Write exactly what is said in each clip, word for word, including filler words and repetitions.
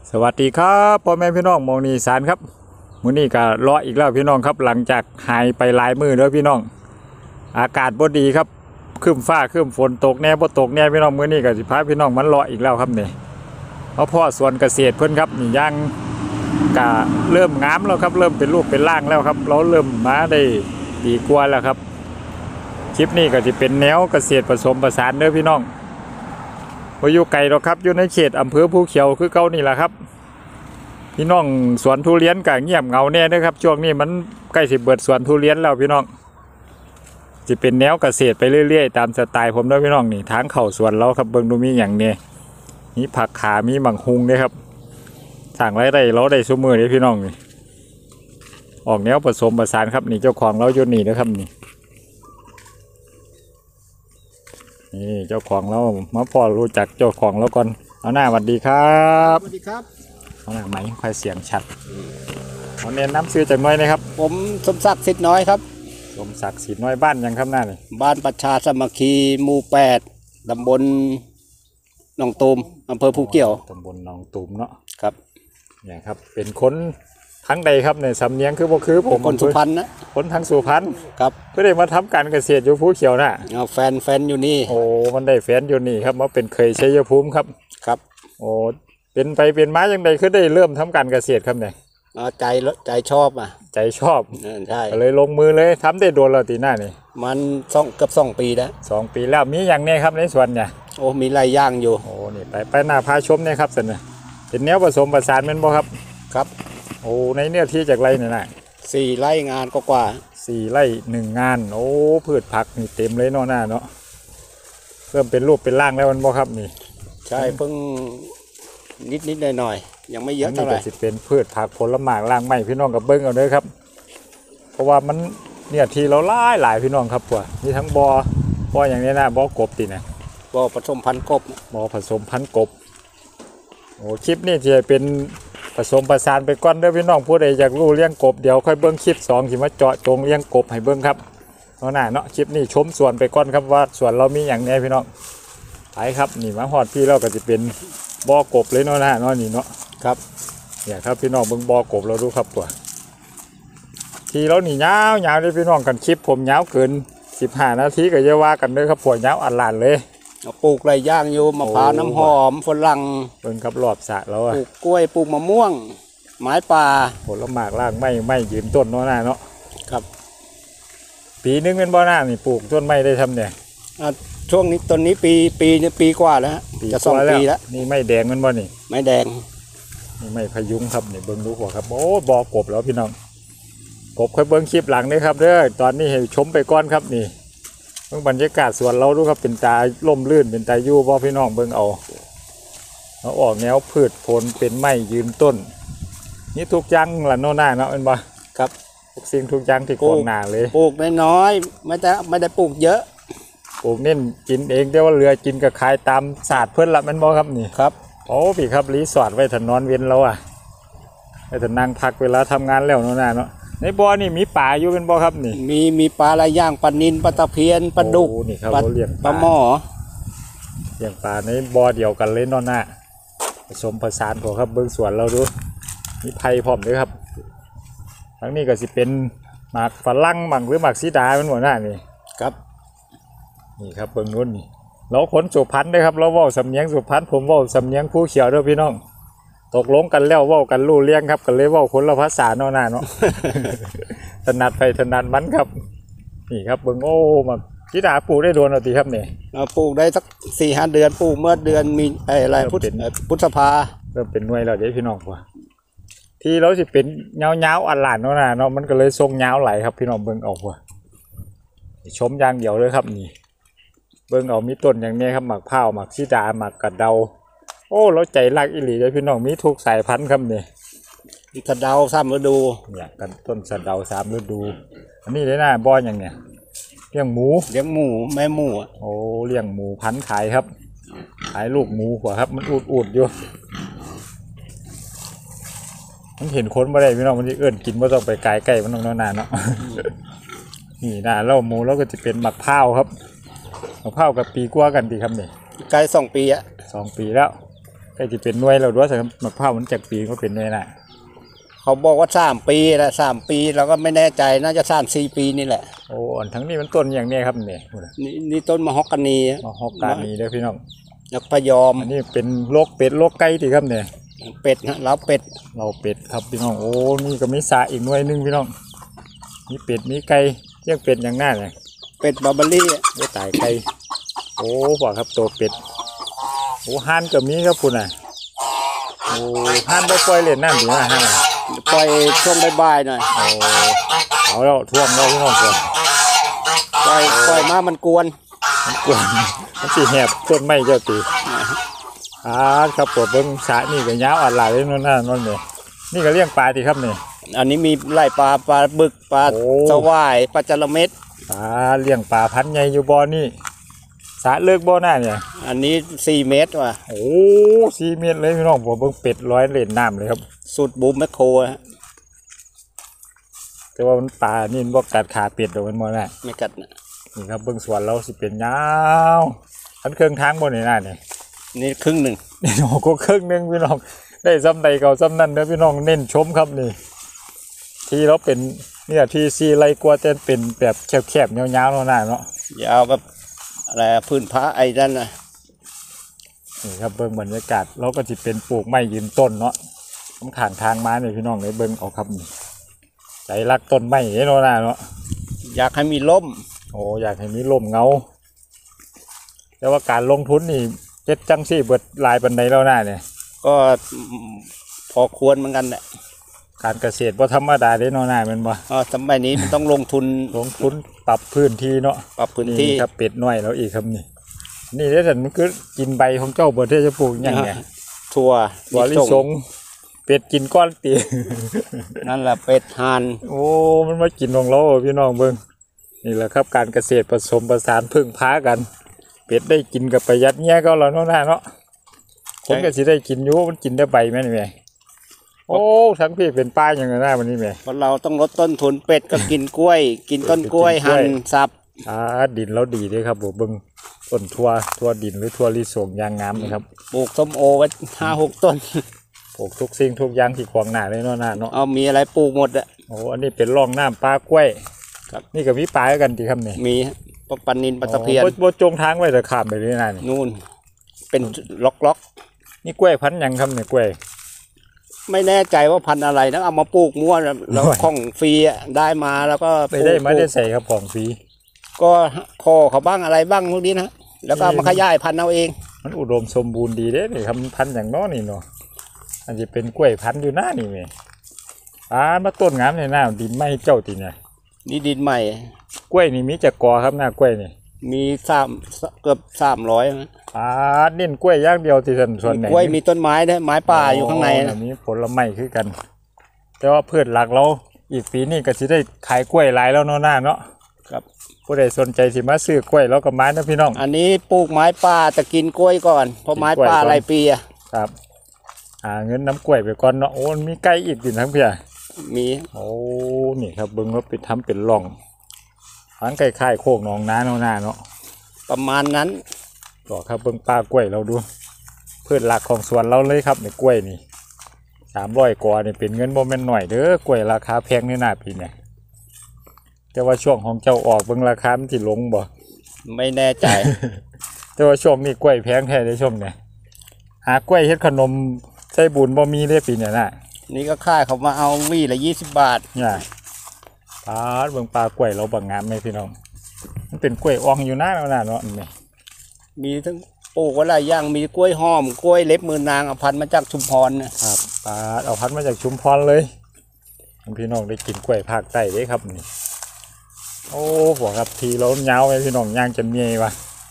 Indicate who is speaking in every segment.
Speaker 1: สวัสดีครับพ่อแม่พี่น้องมองนีสารครับมื้อนี้ก็รออีกแล้วพี่น้องครับหลังจากหายไปหลายมื้อแล้วพี่น้องอากาศบ่ดีครับครึ้มฟ้าครึ้มฝนตกแน่บ่ตกแน่พี่น้องมื้อนี้ก็สิพาพี่น้องมันรออีกแล้วครับนี่เพราะพ่อสวนเกษตรเพิ่นครับนี่ย่างก็เริ่มงามแล้วครับเริ่มเป็นรูปเป็นร่างแล้วครับเราเริ่มมาได้ดีกว่าแล้วครับคลิปนี้ก็จะเป็นแนวเกษตรผสมผสานเด้อพี่น้องบ่อยู่ไกลหรอกครับอยู่ในเขตอำเภอภูเขียวคือเก่านี่แหละครับพี่น้องสวนทุเรียนก็เงียบเหงาแน่นะครับช่วงนี้มันใกล้สิเบิดสวนทุเรียนแล้วพี่น้องจะเป็นแนวเกษตรไปเรื่อยๆตามสไตล์ผมด้วยพี่น้องนี่ทางเข้าสวนเราครับเบิ่งดูมีอย่างนี้มีผักขามีมังคุงด้วยครับสั่งไรได้เราได้ซุมือเลยพี่น้องนี่ออกแนวผสมผสานครับนี่เจ้าของเราอยู่นี่นะครับนี่นี่เจ้าของเรามาพอรู้จักเจ้าของเราก่อนเอาหน้าสวัสดีครับ
Speaker 2: สวัสดีครับ
Speaker 1: เอาหน้าไหมค่อยเสียงชัดเอาเน้นน้ำซื้อจากน้อยนะครับ
Speaker 2: ผมสมศักดิ์สิทธิ์น้อยครับ
Speaker 1: สมศักดิ์สิทธิ์น้อยบ้านยังครับหน้านี่
Speaker 2: บ้านประชาสมัคคีหมู่แปดตำบลหนองตูมอำเภอภูเกี่ยว
Speaker 1: ตำบลหนองตูมเนาะ
Speaker 2: ครับ
Speaker 1: เนี่ยครับเป็นคนทั้งใดครับในสำเนียงคือบ่คือผม
Speaker 2: คนสุพรรณนะ
Speaker 1: คนทั้งสุพรรณ
Speaker 2: ครับ
Speaker 1: ก็ได้มาทำการเกษตรอยู่ภูเขียวน่ะ
Speaker 2: แฟนแฟนอยู่นี่
Speaker 1: โอ้มันได้แฟนอยู่นี่ครับมาเป็นเคยชัยภูมิครับ
Speaker 2: ครับ
Speaker 1: โอ้เป็นไปเป็นมาอย่างใดคือได้เริ่มทำการเกษตรครับเนี่ย
Speaker 2: ใจใจชอบอ่ะ
Speaker 1: ใจชอบ
Speaker 2: ใช่
Speaker 1: เลยลงมือเลยทำได้โดนแล้วตีหน้านี่
Speaker 2: มันสองเกือบสองปีแล้ว
Speaker 1: สองปีแล้วมีอย่างนี้ครับในสวนเนี่ย
Speaker 2: โอ้มีหลายอย่างอยู่
Speaker 1: โอ้นี่ไปไปหน้าพาชมเนี่ยครับสินะเป็นแนวผสมผสานเป็นบ่ครับ
Speaker 2: ครับ
Speaker 1: โอ้ในเนื้อที่จากไรเนี่ยนะ
Speaker 2: สี่ไร่งานก็กว่า
Speaker 1: สี่ไร่หนึ่งงานโอ้พืชผักนี่เต็มเลยเนาะหน้าเนาะเริ่มเป็นรูปเป็นร่างแล้วมันบ่ครับนี่
Speaker 2: ใช่เพิ่งนิดนิดหน่อยหน่อยยังไม่เยอะเท่าไหร่
Speaker 1: นี่ก็จะเป็นพืชผักผลไม้ร่างใหม่พี่น้องกับเบิ้งเอาเลยครับเพราะว่ามันเนี่ยที่เราหลายหลายพี่น้องครับพวกมีทั้งบอบออย่างนี้นะบอกบตินะ
Speaker 2: บอผสมพันธุ์กบบ
Speaker 1: อผสมพันธุ์กบโอ้คลิปนี้จะเป็นผสมผสานไปก่อนเด้อพี่น้องผู้ใดอยากรู้เลี้ยงกบเดี๋ยวค่อยเบิ้งคลิปสองที่มาเจาะจงเลี้ยงกบให้เบิ้งครับเพราะน่ะเนาะคลิปนี้ชมสวนไปก่อนครับว่าสวนเรามีอย่างไงพี่น้องไปครับนี่มาฮอดพี่เราก็จะเป็นบอกบเลยเนาะนะเนาะนี่เนาะ
Speaker 2: ครับ
Speaker 1: เนี่ยครับพี่น้องเบิ้งบอกบเราดูครับตัวทีเราหนียาวยาวเลยพี่น้องกันคลิปผมยาวเกินสิบห้านาทีก็จะว่ากันเลยครับผัวยาวอัดหลานเลย
Speaker 2: ปลูกไรย่างอยู่มะพร้าวน้ำหอมฝรั่ง
Speaker 1: เบิ้งครับรอบสระแล้วอะ
Speaker 2: ปลูกกล้วยปลูกมะม่วงไม้ป่า
Speaker 1: ผลไม้ล่างไม่ไม่ยืนต้นเนาะหน้าเนาะ
Speaker 2: ครับ
Speaker 1: ปีนึงเป็นบ่อหน้านี่ปลูกต้นไม้ได้ทำเนี่ย
Speaker 2: ช่วงนี้ต้นนี้ปีปีนี้ปีกว่าแล้วจะสองปีแล้ว
Speaker 1: นี่ไม่แดงมันบ่นี่
Speaker 2: ไม่แดง
Speaker 1: นี่ไม่พยุงครับนี่เบิ้งดูหัวครับโอ้บอกบแล้วพี่น้องกบค่อยเบิ้งคลิปหลังนี่ครับเด้อตอนนี้ให้ชมไปก้อนครับนี่เบิ้งบรรยากาศสวนเราดูครับเป็นตาล่มลื่นเป็นตายู่บ่พี่น้องเบิ้งเอาเราออกแนวพืชผลเป็นไม้ยืนต้นนี่ทุกอย่างละโน่นหน้าเนาะเป็นบ่
Speaker 2: ครับ
Speaker 1: ทุกสิ่งทุกอย่างที่กองหน้าเลย
Speaker 2: ปลูกน้อยๆไม่ได้ไม่ได้ปลูกเยอะ
Speaker 1: ปลูกเน้นกินเองแต่ว่าเรือกินกับขายตามศาสตร์เพื่อนละมันบ่ครับนี่
Speaker 2: ครับ
Speaker 1: โอ้พี่ครับรีสอร์ทไว้ถนนเวียนเราอ่ะไว้ถนนั่งพักเวลาทำงานแล้วโน่นน่ะเนาะในบ่อนี่มีป่าอยู่เป็นบ่อครับนี่
Speaker 2: มีมีปลาหลายอย่างปลานิลปลาตะเพียนปลาดุก
Speaker 1: นี่ครับเราเลี้ยง
Speaker 2: ปลาหม้อ
Speaker 1: เลี้ยงปลาในบ่อเดียวกันเลยโน่นน่ะผสมผสานพอครับเบื้องสวนเราดูมีไผ่พร้อมด้วยครับทั้งนี้ก็สิเป็นหมากฝรั่งหมากหรือหมากสีดาเป็นหัวหน้านี่
Speaker 2: ครับ
Speaker 1: นี่ครับเบื้องนู้นนี่เราขนสุพรรณด้วยครับเราว่าสำเนียงสุพรรณผมว่าสำเนียงผู้เขียวด้วยพี่น้องตกลงกันแล้วว่ากันรู้เลี้ยงครับกันเลยว่าคนละภาษาเนาะน่ะเนาะ ถนัดไปถนัดมันครับนี่ครับเบิ่งโอ้มาจิดาปลูกได้โดนเอาตีครับเนี่ย
Speaker 2: ปลูกได้สักสี่ห้าเดือนปลูกเมื่อเดือนมีอะไรพุทธพุทธภา
Speaker 1: เริ่มเป็นหน่วยแล้วเดี๋ยวพี่น้องว่าที่เราสิเป็นเงาเงาอันหลานเนาะน่ะเนาะมันก็เลยทรงเงาไหลครับพี่น้องเบิ่งเอาว่าชมอย่างเดียวเลยครับนี่เบิ่งเอามีต้นอย่างนี้ครับหมากพร้าวหมากชิดาหมากกระเดาโอ้เราใจรักอิหลีเลยพี่น้องมีทุกสายพันธุ์ครับเนี่ย
Speaker 2: มีกระเดาสามฤดู
Speaker 1: เนี่ยกันต้นสะเดาสามฤดูอันนี้เลยนะบ่ออย่างเนี่ยเลี้ยงหมู
Speaker 2: เลี้ยงหมูแม่หมู
Speaker 1: โอ้เลี้ยงหมูพันธุ์ขายครับขายลูกหมูกว่าครับมันอุดอุดอยู่มันเห็นคนมาได้พี่น้องมันจะเอื้อนกินไม่ต้องไปไกลใกล้มันต้องนานเนาะนี่นะแล้วหมูแล้วก็จะเป็นหมักเผาครับหมักเผากับปีกว่ากันดีครับเนี่ย
Speaker 2: ใกล้สองปีอะ
Speaker 1: สองปีแล้วใก็จะเป็นหน่วยเราด้วยสำหรับมะพร้าวมันจากปีก็เป็นหน่วยน่ะ
Speaker 2: เขาบอกว่าสามปีละสามปีเราก็ไม่แน่ใจน่าจะสามสี่ปีนี่แหละ
Speaker 1: โอ้อันทั้งนี้มันต้นอย่างนี้ครับเนี่ย
Speaker 2: นี่นี่ต้นมะฮอกกานี
Speaker 1: มาฮอกกานีเด้อพี่น้อง
Speaker 2: นักพยอม
Speaker 1: อันนี้เป็นโรคเป็ดโรคไก่ที่ครับเนี่ย
Speaker 2: เป็ดนะเล้าเป็ด
Speaker 1: เราเป็ดครับพี่น้องโอ้นี่ก็มีสาอีกหน่วยหนึงพี่น้องมีเป็ดมีไก่เลี้ยงเป็ดอย่างหน้าเลย
Speaker 2: เป็ดบาร์เบอรี่
Speaker 1: โอ้ตายไก่โอ้ว่าครับตัวเป็ดโอ้ห่านก็มีครับคุณน่ะโอ้ห่านบ่ปล่อยเล่นน้ำดีนะห่านน่ะ
Speaker 2: ปล่อยช่วงบ่ายๆหน่อย
Speaker 1: โอ้เอาแล้วท่วงแล้วพี่น้องก่อน
Speaker 2: ปล่อยปล่อยมามันกวน
Speaker 1: มันกวนมันสิแหบต้นไม้เจ้าตีอ่าครับปวดเบิ่งสระนี่ก็ยาวอัดหลายเลยนั่นน่ะนั่นนี่นี่ก็เลี้ยงปลาตีครับนี่
Speaker 2: อันนี้มีไล่ปลาปลาบึกปลา
Speaker 1: โอ้
Speaker 2: สวายปลาจระเม็ด
Speaker 1: ปลาเลี้ยงปลาพันธุ์ใหญ่อยู่บ่อนี่สระเลิกบ่อหน้าเนี่ย
Speaker 2: อันนี้สี่เมตรว่ะ
Speaker 1: โอ้สี่เมตรเลยพี่น้องผมเบิ่งเป็ดร้อยเล่นน้ำเลยครับ
Speaker 2: สุดบูมแมคโครฮะ
Speaker 1: แต่ว่ามันปลานี่มันบอกกัดขาเป็ดเดี๋ยวมันมาได้
Speaker 2: ไม่กัดนะ
Speaker 1: นี่ครับเบิ่งสวนเราสิเป็นยาวทันเครื่องทางบนนี่น่าเนี่ย
Speaker 2: นี่ครึ่งหนึ่ง
Speaker 1: นี่โอ้ก็ครึ่งหนึงพี่น้องได้ซ้ำใดเก่าซ้ำนั่นเด้อพี่น้องเน้นชมครับนี่ที่เราเป็นเนี่ยที่ซีไรกว่าจะเป็นแบบแคบๆยาวๆเนาะเนาะ
Speaker 2: ยาวแบบอะไรอะพื้นพระไอ้นั่นนะ
Speaker 1: นี่ครับเบิ่งบรรยากาศเราก็จะเป็นปลูกไม้ยืนต้นเนาะต้นข้างทางมาเนี่ยพี่น้องเลยเบิ่งเอาครับนี่ใจรักต้นไม้เนาะเนาะ
Speaker 2: อยากให้มีร่ม
Speaker 1: โอ้อยากให้มีลมเงาแต่ว่าการลงทุนนี่เจ็ดจังสี่เบิดหลายปันใดแล้วน่าเนี่ย
Speaker 2: ก็พอควรเหมือนกันแหละ
Speaker 1: การเกษตรบ่ธรรมดาเด้เนาะน่าแม่นบ่
Speaker 2: อ๋อสมัยนี้มันต้องลงทุน
Speaker 1: ลงทุนปรับพื้นที่เนาะ
Speaker 2: ปรับพื้นที่
Speaker 1: ครับเป็ดน้อยแล้วอีกครับนี่นี่ได้แต่มันคือกินใบของเจ้าบ่ได้จะปลูกหยังไง
Speaker 2: ถั่ว
Speaker 1: บ่ลิสงเป็ดกินก้อนตี
Speaker 2: นั่นแหละเป็ดห่าน
Speaker 1: โอ้มันมากินของเราพี่น้องเบิ่งนี่แหละครับการเกษตรผสมผสานพึ่งพากันเป็ดได้กินกับประหยัดเงี้ยก็แล้วเนาะน่าเนาะคนก็สิได้กินอยู่มันกินได้ใบแม่นแม่โอ้ทั้งพี่เป็นป้าอย่างนั้นนะวันนี้แม่
Speaker 2: เพราะเราต้องลดต้นทุนเป็ดก็กินกล้วย กินต้นกล้วย
Speaker 1: กินกล้วย
Speaker 2: หั่นสับ
Speaker 1: อ่าดินเราดีด้วยครับผมเบิ่งต้นทั่วทั่วดินหรือทั่วลิสงยางงามนะครับ
Speaker 2: ปลูกส้มโอไว้ห้าหกต้น
Speaker 1: ปลูกทุกสิ่งทุกอย่างที่ขวางหน้าเลยเนาะน่าเนาะ
Speaker 2: เอามีอะไรปลูกหมดอะ
Speaker 1: โอ้อันนี้เป็นร่องน้ำปลากล้วย
Speaker 2: ครับ
Speaker 1: นี่ก็มีปลากันดีครับนี่
Speaker 2: มีปลาปันนินปลาตะเพียน
Speaker 1: โอ้บ่บ่จงทางไว้แต่ข้ามไปเลยนะนี่
Speaker 2: นู่นเป็นล็อกล็อก
Speaker 1: นี่กล้วยพันธุ์หยังครับเนี่ยกล้วย
Speaker 2: ๆไม่แน่ใจว่าพันธุ์อะไรนะเอามาปลูกมั่วแล้วแล้ว
Speaker 1: โอ้ย
Speaker 2: ของฟรีอะได้มาแล้วก็
Speaker 1: ไปได้มา
Speaker 2: ปลูก
Speaker 1: ได้ใส่ครับของฟรี
Speaker 2: ก็คอเขาบ้างอะไรบ้างพวกนี้นะแล้วก็เอามาขยายพันธุ์เอาเอง
Speaker 1: มันอุดมสมบูรณ์ดีเด้นี่ครับมันพันธุ์อย่างน้อนี่เนาะอันจะเป็นกล้วยพันธุ์อยู่หน้านี่แม่อ่ามาต้นงามในหน้าดินไม่เจ้าติเนี่ย
Speaker 2: นี่ดินใหม่
Speaker 1: กล้วยนี่มีจากกอครับหน้ากล้วยนี่
Speaker 2: มีสามเกือบสามร้อยนะ
Speaker 1: อ่าเน้นกล้วยอย่างเดียวที่สันส่วนไหน
Speaker 2: กล้วยมีต้นไม้ด้วยไม้ป่าอยู่ข้างในนะ
Speaker 1: มีผลไม้คือกัน แต่ว่าพืชหลักเราอีกปีนี้ก็สิได้ขายกล้วยหลายแล้วเนาะหน้าเนาะ
Speaker 2: ครับ
Speaker 1: ผู้ใดสนใจสิมาซื้อกล้วยแล้วก็มานะพี่น้อง
Speaker 2: อันนี้ปลูกไม้ป่าแต่กินกล้วยก่อนเพราะไม้ป่าหลายปีอะ
Speaker 1: ครับหาเงินน้ำกล้วยไปก่อนเนาะโอ้มีไก่อีกดินทั้งเพีย
Speaker 2: มี
Speaker 1: โอ้นี่ครับเบิ่งว่าไปทำเป็นร่องหางไก่ไข่โคกหนองน้าเนาะหน้าเนาะ
Speaker 2: ประมาณนั้น
Speaker 1: ต่อครับเบิ่งปลากล้วยเราดูพืชหลักของสวนเราเลยครับในกล้วยนี่สามร้อยกว่านี่เป็นเงินโมเมนต์หน่อยเด้อกล้วยราคาแพงในหน้าปีเนี่ยแต่ว่าช่วงของเจ้าออกเบิ่งราคามันที่ลงบ่
Speaker 2: ไม่แน่ใจ
Speaker 1: แต่ว่าช่วงนี้กล้วยแพงแท้ในช่วงเนี่ยหากล้วยเฮ็ดขนมใส่บุญบ่มีเลยปีเนี่ยน่ะ
Speaker 2: นี่ก็ค่ายเขามาเอาวีละยี่สิบบาท
Speaker 1: เนี่ยปลาเบิ่งปลากล้วยเราบางงามไหมพี่น้องมันเป็นกล้วยอ่องอยู่หน้าแล้วน่ะเนาะอันนี่
Speaker 2: มีทั้งปลูกอะไรอย่างมีกล้วยหอมกล้วยเล็บมือนางเอาพันธุ์มาจากชุมพรนะครับ
Speaker 1: ปลาเอาพันธุ์มาจากชุมพรเลยให้พี่น้องได้กินกล้วยภาคใต้เด้ครับนี่โอ้หัวครับทีเราเงาไปพี่น้องย่างจนเมียวะ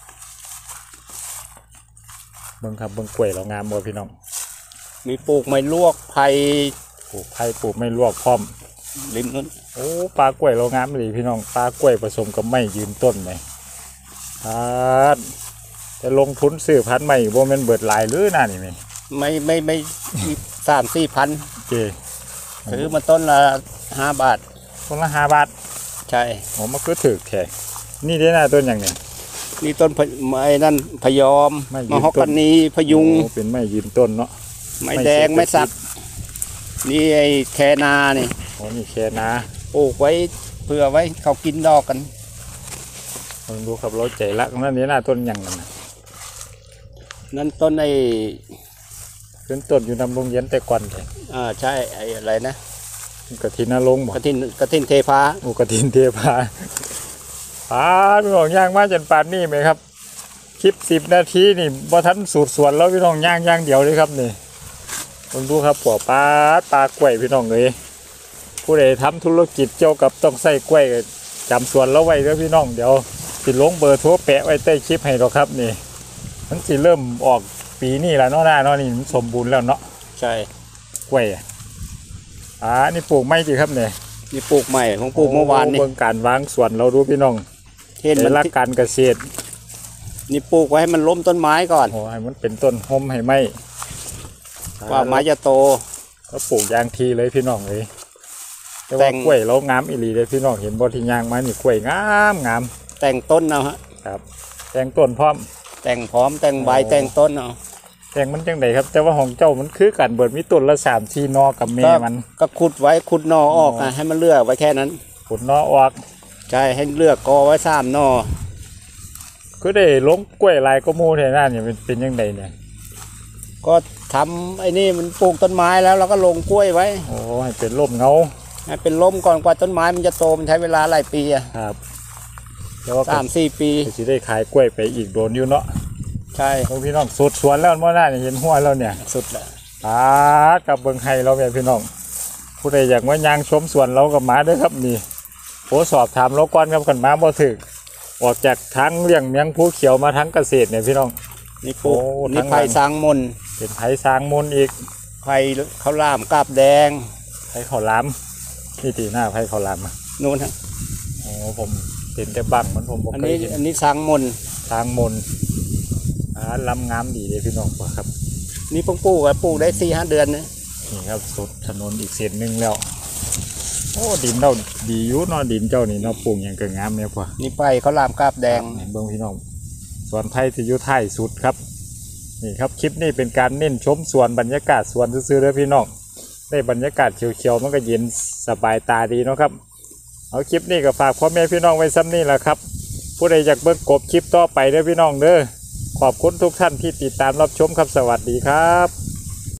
Speaker 1: เบิ่งครับเบิ่งกล้วยเรางามบ่พี่น้อง
Speaker 2: มีปลูกไม้ลวกไผ่
Speaker 1: ปลูกไผ่ปลูกไม่ลวกพร้อม
Speaker 2: ริมนั้น
Speaker 1: โอ้ปลากล้วยเรางามเลยพี่น้องปลากล้วยผสมกับไม้ยืนต้นเลยครับแต่ลงทุนซื้อพันธุ์ใหม่บ่แม่นเบิดหลายหรือน่านี่แม่
Speaker 2: ไม่ไม่ไม่สามสี่พัน
Speaker 1: โอเค
Speaker 2: ซื้อมาต้นละห้าบาท
Speaker 1: ต้นละห้าบาท
Speaker 2: ใช่
Speaker 1: ผมมันก็ถือแค่นี่ได้น่าต้นอย่างเนี้ย
Speaker 2: นี่ต้นพะไอ้นั่นพยอม
Speaker 1: ไม้ยืน
Speaker 2: มะฮอกกานีพยุง
Speaker 1: โอ้เป็นไม้ยืนต้นเนาะ
Speaker 2: ไม้แดงไม้สักนี่ไอ้แคนานี่
Speaker 1: โอ้นี่แค่นา
Speaker 2: ปลูกไว้เพื่อไว้เขากินดอกกัน
Speaker 1: ลองดูครับเราใจรักนั่นนี่หน้าต้นหยังนั่นน่ะ
Speaker 2: นั่นต้นไอ้
Speaker 1: เป็นต้นอยู่นำโรงเรียนแต่ก่อนเลย
Speaker 2: อ่าใช่ไอ้อะไรนะ
Speaker 1: กระถินนรงค์บ่
Speaker 2: กระถินกระถินเทพา
Speaker 1: โอ้กระถินเทพาปาพี่น้องย่างมาจนปานนี่ไหมครับคลิปสิบนาทีนี่บ่ทันสูตรสวนแล้วพี่น้องย่างย่างเดียวเลยครับนี่ลองดูครับปอปลาปลากล้วยพี่น้องเลยผู้ใดทำธุรกิจเกี่ยวกับต้องใส่กล้วยก็จำสวนเราไว้เด้อพี่น้องเดี๋ยวสิลงเบอร์โทรแปะไว้ใต้คลิปให้ดอกครับนี่มันสิเริ่มออกปีนี้แล้วเนาะหน้าเนาะนี่มันสมบูรณ์แล้วเนาะ
Speaker 2: ใช่
Speaker 1: กล้วยอะอ่านี่ปลูกไม้จีครับเนี่ย
Speaker 2: นี่ปลูกใหม่ของปลูกเมื่อวานนี่
Speaker 1: เบิ่งการวางสวนเราดูพี่น้อง
Speaker 2: เห็น
Speaker 1: ใน
Speaker 2: มัน
Speaker 1: หลักการเกษตร
Speaker 2: นี่ปลูกไว้ให้มันล้มต้นไม้ก่อน
Speaker 1: โอ้ให้มันเป็นต้นห่มให้ไหม
Speaker 2: กว่าไม้จะโต
Speaker 1: ก็ปลูกยางทีเลยพี่น้องเลยแต่
Speaker 2: แต่
Speaker 1: ว่าง กล้วยเรางามอีหลีเลยพี่น้องเห็นบ่ที่ยางมานี่กล้วยงามงาม
Speaker 2: แต่งต้นเอาฮะ
Speaker 1: ครับแต่งต้นพร้อม
Speaker 2: แต่งพร้อมแต่งใบ
Speaker 1: โอ้
Speaker 2: แต่งต้นเอา
Speaker 1: แต่งมันจังไดครับ แต่ว่าของเจ้ามันคือกันเบิดมีต้นละสามทีนอกับแม่
Speaker 2: ก็
Speaker 1: มัน
Speaker 2: ก็ขุดไว้ขุดหนอออก
Speaker 1: อ๋อ
Speaker 2: นะให้มันเลือกไว้แค่นั้น
Speaker 1: ผลนอออก
Speaker 2: ใช่ให้เลือกกอไว้สามหนอ
Speaker 1: ก็ได้ลงกล้วยลายก็มูแทนนั่นเนี่ยเป็นเป็นยังไงเนี่ย
Speaker 2: ก็ทำไอ้นี่มันปลูกต้นไม้แล้วเราก็ลงกล้วยไว้
Speaker 1: โอ้ให้เป็นร่มเงา
Speaker 2: ให้เป็นร่มก่อนกว่าต้นไม้มันจะโตมันใช้เวลาหลายปีอะ
Speaker 1: ครับแล้วก็
Speaker 2: สามสี่ปี
Speaker 1: จะได้ขายกล้วยไปอีกโดนอยู่เนาะ
Speaker 2: ใช่
Speaker 1: พวกพี่น้องสุดสวนแล้วเมื่อหน้าเนี่ยเห็นหัวแล้วเนี่ย
Speaker 2: สุดละ
Speaker 1: ปาดกับเบิงไฮเราแม่พี่น้อง ผู้ใดอยากมายางชมสวนเรากับมาเด้วยครับนี่โหสอบถามเราก่อนครับกันมาบ่ถึกออกจากทั้งเลี้ยงเมียงภูเขียวมาทั้งเกษตรเนี่ยพี่น้อง
Speaker 2: นี่ปลูก
Speaker 1: โอ้
Speaker 2: นี่
Speaker 1: ทั้ง
Speaker 2: ไผ่
Speaker 1: นั้น
Speaker 2: สางมน
Speaker 1: เป็นไผ่สร้างมนต์อีก
Speaker 2: ไผ่ข้าวหลามกาบแดง
Speaker 1: ไผ่ข้าวหลามนี่ตีหน้าไผ่ข้าวหลามอะ
Speaker 2: นู่นฮะ
Speaker 1: โอ้ผมเห็นแต่บังมันผมบ่
Speaker 2: อัน
Speaker 1: เค
Speaker 2: นี้
Speaker 1: ยเห็น
Speaker 2: อันนี้สางมน
Speaker 1: สร้างมนต์อ่าลำงามดีเลยพี่น้องว่ะครับ
Speaker 2: นี่เพิ่งปลูกอะปลูกได้สี่ห้าเดือนนะ
Speaker 1: นี่ครับสุดถนนอีกเส้นหนึ่งแล้วโอ้ดินเราดีอยู่เนาะดินเจ้านี่เนาะปลูกอย่างก็งามเนี่ยพ่อ
Speaker 2: นี่ไผ่ข้าวหลามกาบแดง
Speaker 1: เบิ้งพี่น้องสวนไทยที่อยู่ท้ายสุดครับนี่ครับคลิปนี้เป็นการเน้นชมสวนบรรยากาศสวนซื่อๆเลยพี่น้องได้บรรยากาศเขียวๆมันก็เย็นสบายตาดีเนาะครับเอาคลิปนี้ก็ฝากพ่อแม่พี่น้องไว้ซ้ำนี่แหละครับผู้ใดอยากเบิ่งกบคลิปต่อไปเด้อพี่น้องเด้อขอบคุณทุกท่านที่ติดตามรับชมครับสวัสดีครับ